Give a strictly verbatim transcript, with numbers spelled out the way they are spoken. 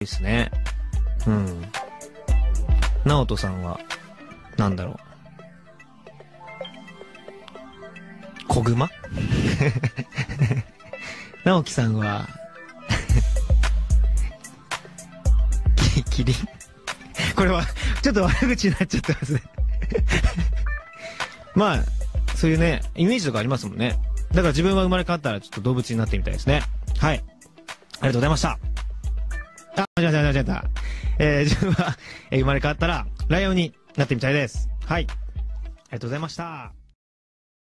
ですね。うん。直人さんは、なんだろう。小熊直樹さんは、き、キリンこれは、ちょっと悪口になっちゃってますねまあ、そういうね、イメージとかありますもんね。だから自分は生まれ変わったらちょっと動物になってみたいですね。はい。ありがとうございました。あ、間違えた間違えた。えー、自分は、えー、生まれ変わったら、ライオンになってみたいです。はい。ありがとうございました。